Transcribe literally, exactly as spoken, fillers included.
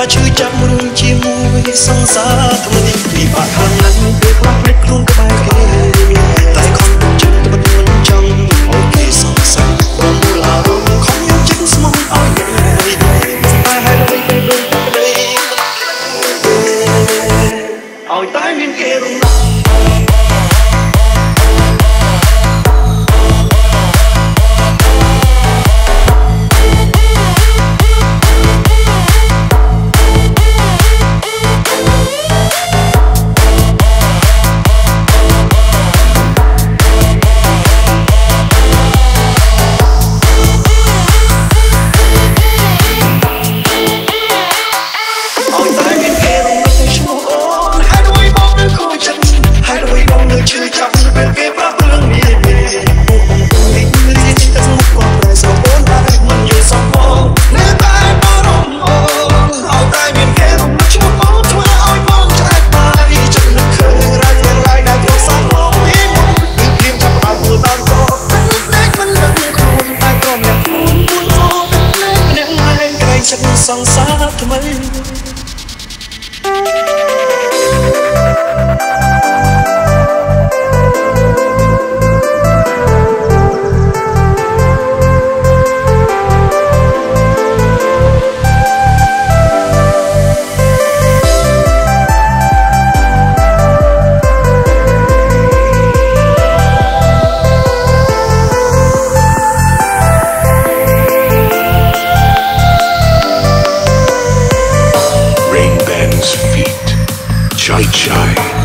ឈឺចាប់រឿងជាមួយសង្សារថ្មីពីបាក់ខាងណាស់ពេលខ្លះភ្លេចខ្លួនក្បែរគេតែខំចិត្តទៅមិនចង់ឲ្យគេសង្ស័យព្រមមូលអារម្មណ៍ខំយកចិត្តស្មោះឲ្យគេតែហើយទៅពេលដូចក្តីឲ្យតែមានគេរំលឹកឈឺចាប់ពេលគេប្រាប់រឿងនេះនេះនេះតែស្មុគគាត់តែសោកអូនតែមិនយល់សោកបងនៅតែបារម្ភអូនឲ្យតែមានគេរំលឹកឈ្មោះបងធ្វើឲ្យបងឆ្អែតបាយចិត្តនឹកឃើញរាយរាយដែលគ្រួសារបងនេះមកពីព្រៀមចាប់ដល់ខ្លួនដល់កោតែមិនលឹកខ្លួនតែក៏មានខ្លួនមួយផងតែម្នាក់ឯងក្រែងចិត្តសង្សារថ្មី Chai Chai